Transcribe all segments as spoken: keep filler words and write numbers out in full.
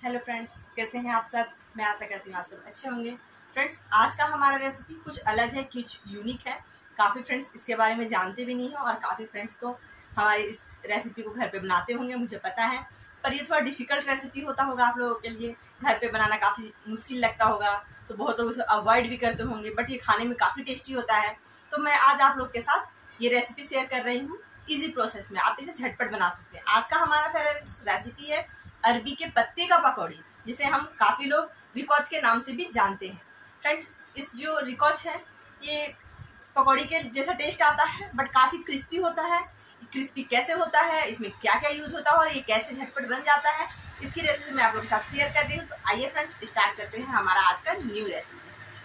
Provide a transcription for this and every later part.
Hello friends, कैसे हैं आप सब। मैं आशा करती हूँ आप सब अच्छे होंगे। फ्रेंड्स, आज का हमारा रेसिपी कुछ अलग है, कुछ यूनिक है। काफ़ी फ्रेंड्स इसके बारे में जानते भी नहीं हैं और काफ़ी फ्रेंड्स तो हमारी इस रेसिपी को घर पे बनाते होंगे, मुझे पता है। पर ये थोड़ा डिफ़िकल्ट रेसिपी होता होगा आप लोगों के लिए, घर पे बनाना काफ़ी मुश्किल लगता होगा, तो बहुत लोग उसे अवॉइड भी करते होंगे। बट ये खाने में काफ़ी टेस्टी होता है। तो मैं आज आप लोग के साथ ये रेसिपी शेयर कर रही हूँ इजी प्रोसेस में। आप इसे झटपट बना सकते हैं। आज का हमारा फेवरेट रेसिपी है अरबी के पत्ते का पकौड़ी, जिसे हम काफ़ी लोग रिकॉच के नाम से भी जानते हैं। फ्रेंड्स, इस जो रिकॉच है ये पकौड़ी के जैसा टेस्ट आता है, बट काफ़ी क्रिस्पी होता है। क्रिस्पी कैसे होता है, इसमें क्या क्या यूज़ होता है और ये कैसे झटपट बन जाता है, इसकी रेसिपी मैं आप लोगों के साथ शेयर कर रही हूँ। तो आइए फ्रेंड्स, स्टार्ट करते हैं हमारा आज का न्यू रेसिपी।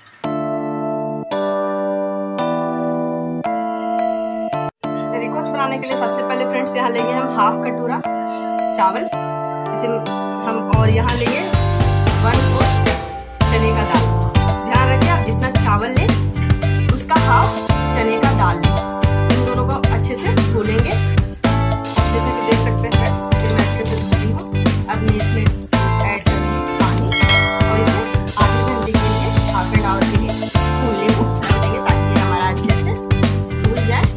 रिकॉच बनाने के लिए सबसे पहले फ्रेंड्स यहाँ लेंगे हम हाफ कटोरा चावल, इसे हम, और यहाँ लेंगे वन फोर्थ चने का दाल। ध्यान रखिए, आप जितना चावल लें उसका हाफ चने का दाल लें। इन दोनों को अच्छे से भूलेंगे, जैसा कि देख सकते हैं फ्रेंड्स, फिर मैं अच्छे से भूली हूँ। अब मैं इसमें ऐड करूँगी पानी और इसे आधे घंटे के लिए, हाफ एन आवर के लिए फूलने को रख देंगे, ताकि हमारा अच्छे से फूल जाए।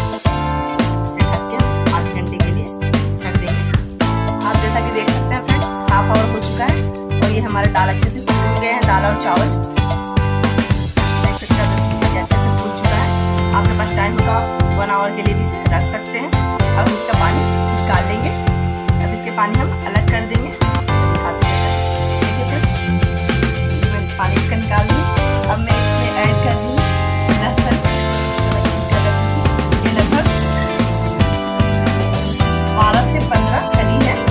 जैसा कि देख सकते हैं फ्रेंड्स, हाफ आवर हो चुका है और ये हमारे दाल अच्छे से फूल गए हैं। दाल और चावल देख सकते हैं ये अच्छे से फूल चुका है। आपके पास टाइम होगा वन आवर के लिए भी इसे रख सकते हैं। अब इसका पानी निकाल लेंगे। अब इसके पानी हम अलग कर देंगे। देखिए फ्रेंड्स, मैं पानी इसका निकाल दूँ। अब मैं इसमें ऐड कर दूँ लहसुन। ये लगभग बारह से पंद्रह कली है।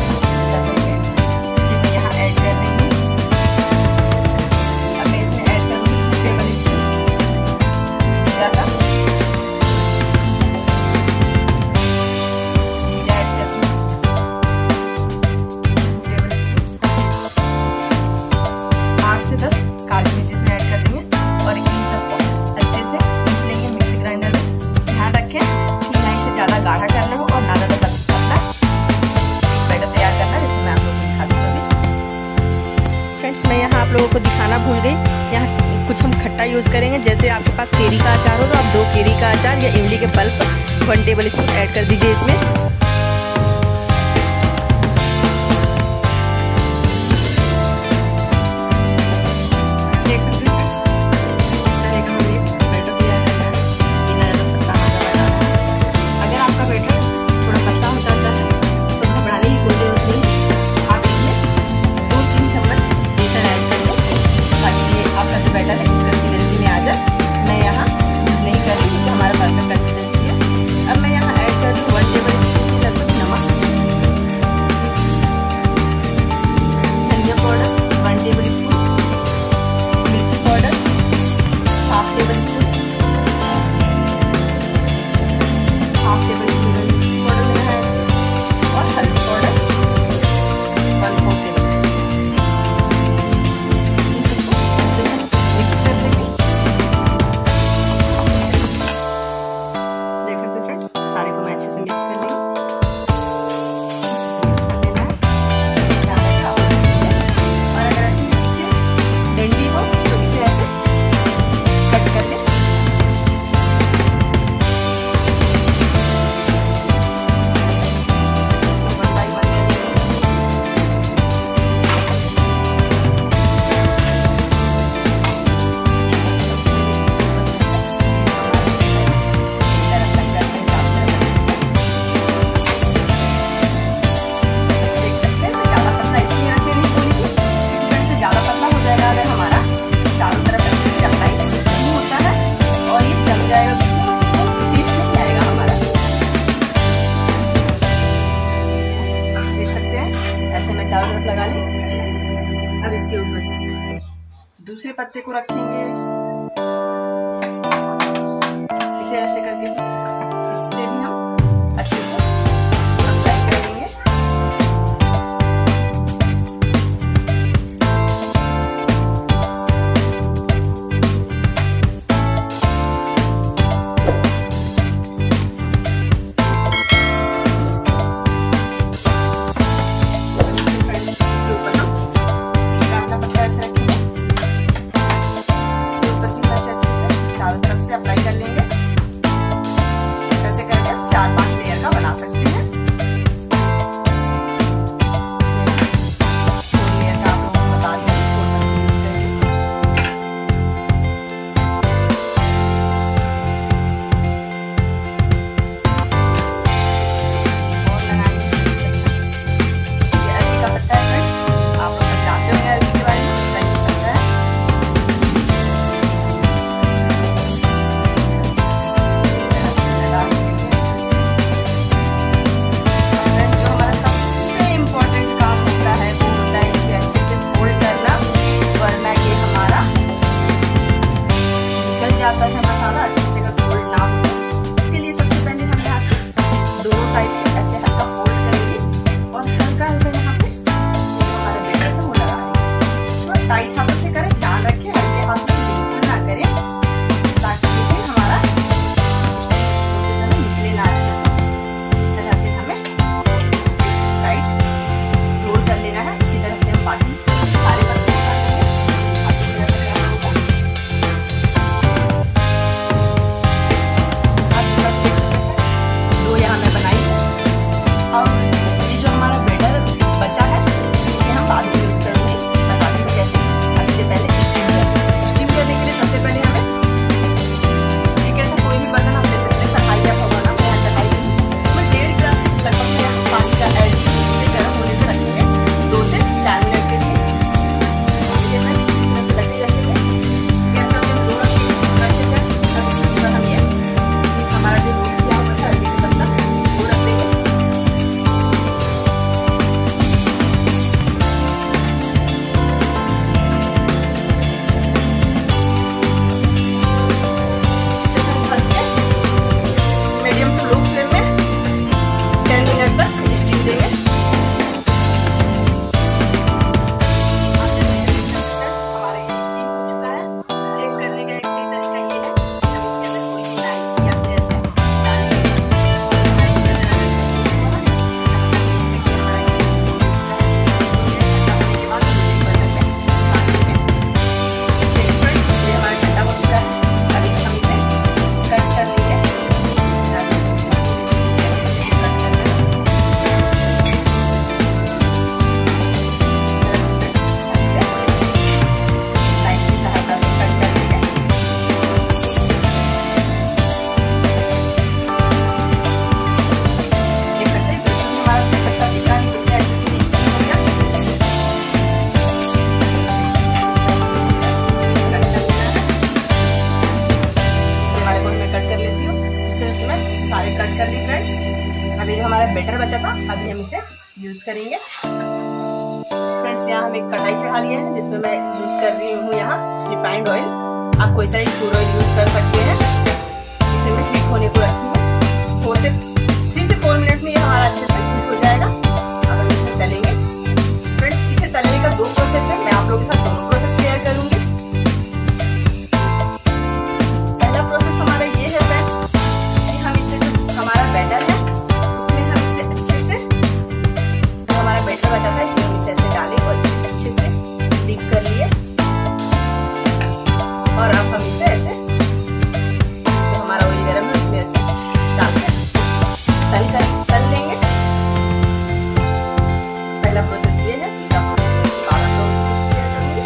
गाढ़ा करना हो और ना ज़्यादा पतला बैटर तैयार करना है, जैसे मैं आप लोगों को दिखा दूँ अभी। फ्रेंड्स, मैं यहाँ आप लोगों को दिखाना भूल गई। यहाँ कुछ हम खट्टा यूज़ करेंगे। जैसे आपके पास केरी का अचार हो तो आप दो केरी का अचार या इमली के pulp one tablespoon add कर दीजिए इसमें। चारों तरफ लगा ली। अब इसके ऊपर दूसरे पत्ते को रखेंगे, इसे ऐसे करके इसमें भी हम अच्छे से अप्लाई कर देंगे। अभी हम इसे यूज करेंगे। फ्रेंड्स, यहाँ हम एक कढ़ाई चढ़ा लिए हैं जिसमें मैं यूज कर रही हूँ यहाँ रिफाइंड ऑयल। आप कोई सा भी फूड ऑयल यूज कर सकते हैं। इसे मैं हीट होने को रखी हूँ। फोर से थ्री से फोर मिनट में ये हमारा अच्छे से हीट हो जाएगा। अब हम इसे तलेंगे। फ्रेंड्स, इसे तलने का दो प्रोसेस है, मैं आप लोगों के साथ दोनों प्रोसेस शेयर करूंगी। पहला प्रोसेस हमारा ये है फ्रेंड्स कि हम इसे जो हमारा बैटर है उसमें हम इसे अच्छे से, जो हमारा बैटर बचा था इसमें हम इसे ऐसे डालें और इसे अच्छे से डीप कर लिए। और अब हम इसे ऐसे जो हमारा ऑयल गरम है उसमें ऐसे डाल कर तल कर तल लेंगे। पहला प्रोसेस ये है। दूसरा प्रोसेस के बाद हम लोग शेयर करेंगे।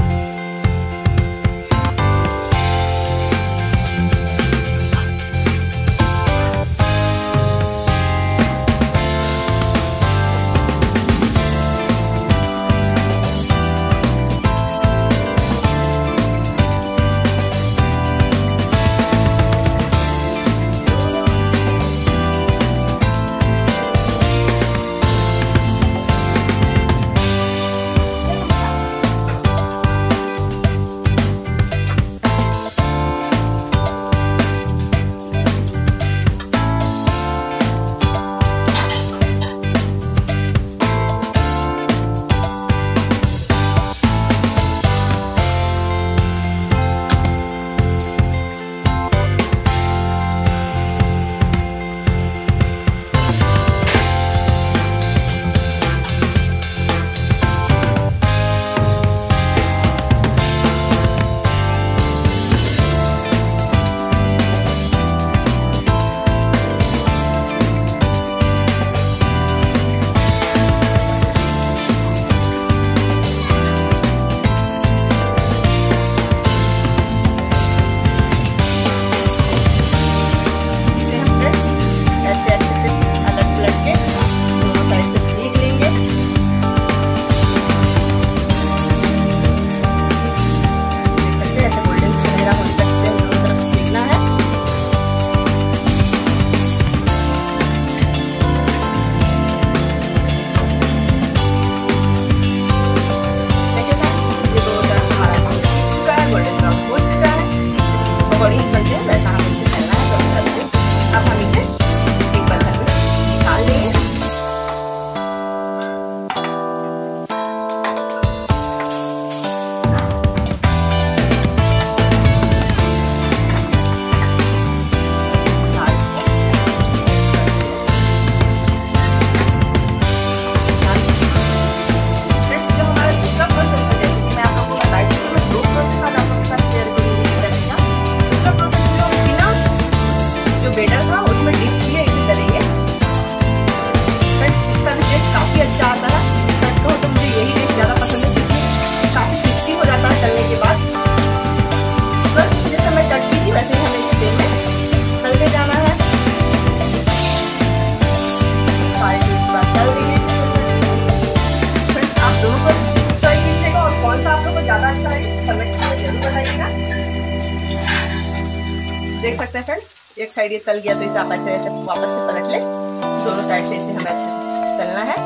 देख सकते हैं फ्रेंड्स, एक साइड ये तल गया तो इसे आप ऐसे ऐसे वापस से पलट ले। दोनों साइड से इसे हमें अच्छे से तलना है।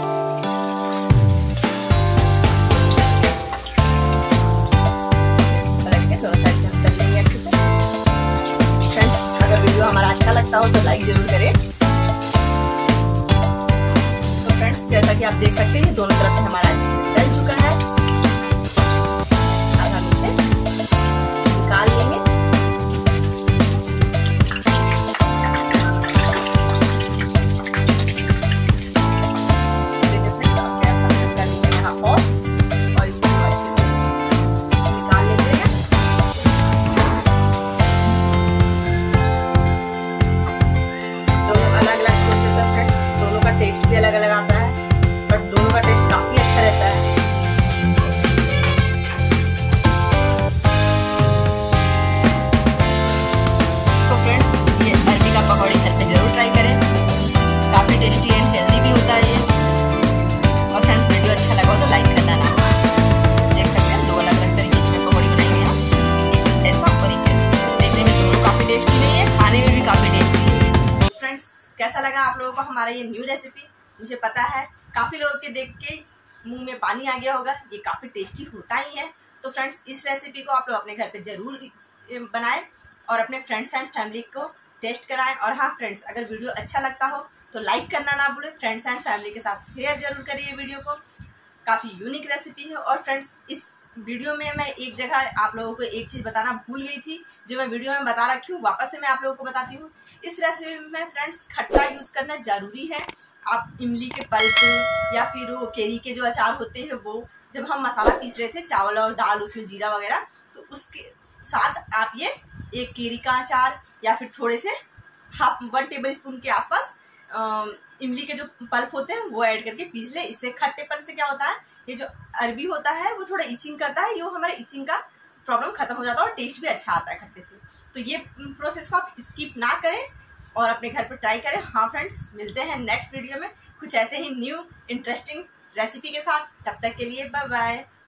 पलट के दोनों साइड से हम तल लेंगे अच्छे से। फ्रेंड्स, अगर वीडियो हमारा अच्छा लगता हो तो लाइक जरूर करें। तो फ्रेंड्स, जैसा कि आप देख सकते हैं ये दोनों तरफ से हमारा अच्छे से तल चुका है। अब हम इसे निकाल लेंगे। टेस्ट भी अलग अलग आता है, बट दोनों का टेस्ट काफी अच्छा रहता है। तो फ्रेंड्स, ये अरबी का पकौड़ी घर पे जरूर ट्राई करें। काफी टेस्टी एंड हेल्दी भी होता है ये। और फ्रेंड्स, वीडियो अच्छा लगा हो तो लाइक करना ना। देख सकते हैं दो अलग अलग तरीके की पकौड़ी बनाई है, एक ऐसा और एक ऐसा। देखने में दोनों काफी टेस्टी नहीं है, खाने में भी काफी टेस्टी है। फ्रेंड्स, कैसा लगा आप लोगों को हमारा ये न्यू रेसिपी? मुझे पता है काफ़ी लोगों के देख के मुंह में पानी आ गया होगा। ये काफ़ी टेस्टी होता ही है। तो फ्रेंड्स, इस रेसिपी को आप लोग अपने घर पे ज़रूर बनाएं और अपने फ्रेंड्स एंड फैमिली को टेस्ट कराएं। और हाँ फ्रेंड्स, अगर वीडियो अच्छा लगता हो तो लाइक करना ना भूलें। फ्रेंड्स एंड फैमिली के साथ शेयर जरूर करिए वीडियो को। काफ़ी यूनिक रेसिपी है। और फ्रेंड्स, इस वीडियो में मैं एक जगह आप लोगों को एक चीज़ बताना भूल गई थी, जो मैं वीडियो में बता रखी हूँ, वापस से मैं आप लोगों को बताती हूँ। इस रेसिपी में फ्रेंड्स खट्टा यूज करना जरूरी है। आप इमली के पल्प या फिर वो केरी के जो अचार होते हैं, वो जब हम मसाला पीस रहे थे चावल और दाल, उसमें जीरा वगैरह, तो उसके साथ आप ये एक केरी का अचार या फिर थोड़े से हाफ वन टेबल स्पून के आसपास इमली के जो पल्प होते हैं वो ऐड करके पीस ले। इससे खट्टेपन से क्या होता है, ये जो अरबी होता है वो थोड़ा इचिंग करता है, ये वो हमारे इचिंग का प्रॉब्लम खत्म हो जाता है और टेस्ट भी अच्छा आता है खट्टे से। तो ये प्रोसेस को आप स्किप ना करें और अपने घर पर ट्राई करें। हाँ फ्रेंड्स, मिलते हैं नेक्स्ट वीडियो में कुछ ऐसे ही न्यू इंटरेस्टिंग रेसिपी के साथ। तब तक के लिए बाय बाय।